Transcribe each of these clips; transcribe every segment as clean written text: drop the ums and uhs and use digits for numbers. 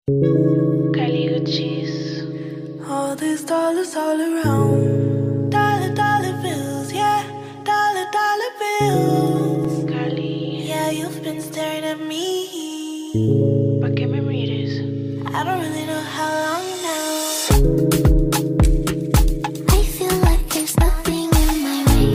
Kylie Uchis. All these dollars all around. Dollar, dollar bills, yeah. Dollar, dollar bills. Kylie, Yeah, you've been staring at me. ¿pa' qué me mires? I don't really know how long now. I feel like there's nothing in my way.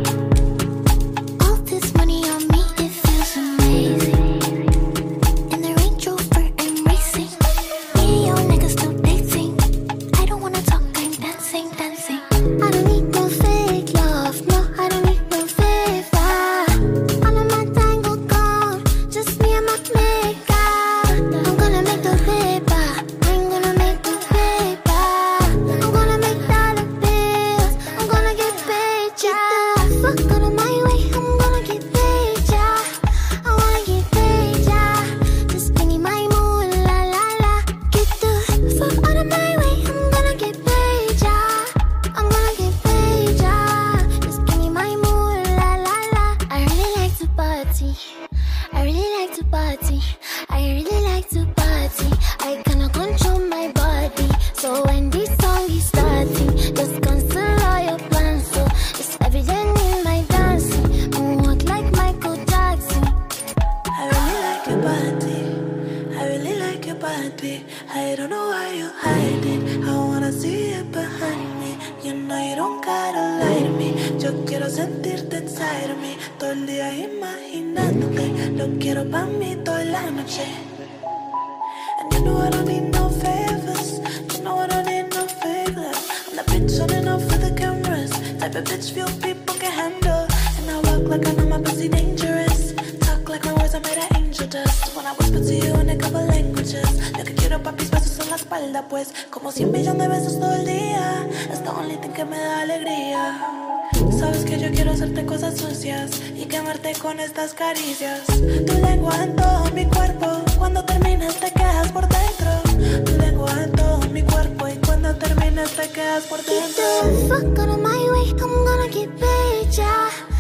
All this money on me, it feels amazing. In the Range Rover, I'm racing. Me and your nigga still dating. I don't wanna talk, I'm dancing, dancing. I don't need no fake love, no, I don't need no favor. All of my tango gone, just me and my makeup. I'm gonna make the paper, I'm gonna make the paper. I'm gonna make dollar bills, I'm gonna get paid, yeah. Fuck out of my way, I'm gonna get paid, yeah. I wanna get paid, yeah. Just give me my mood, la la la. Get the fuck out of my way, I'm gonna get paid, yeah. I'm gonna get paid, yeah. Just give me my mood, la la la. I really like to party. I really like to party. I really like to party. I cannot control my body. So when this song is starting, just cancel all your plans. So it's evident in my dancing. Moonwalk like Michael Jackson. I really like your body. I really like your body. I don't know why you hide it. I wanna see it behind me. You know you don't gotta lie to me. Yo quiero sentirte inside of me. Todo el día imaginándote. Lo quiero pa' mí toda la noche. And you know I don't need no favors. You know I don't need no favors. I'm the bitch on and off for the cameras. Type of bitch few people can handle. And I walk like I know my pussy dangerous. Talk like my words are made of angel dust. When I whisper to you in a couple languages. Lo que quiero papis besos en la espalda pues. Como 100 millones de besos todo el día. Es the only thing que me da alegría. Sabes que yo quiero hacerte cosas sucias y quemarte con estas caricias. Tu lengua en todo mi cuerpo, cuando terminas te quedas por dentro. Tu lengua en todo mi cuerpo y cuando terminas te quedas por Get dentro. the fuck out of my way, I'm gonna get paid, yeah.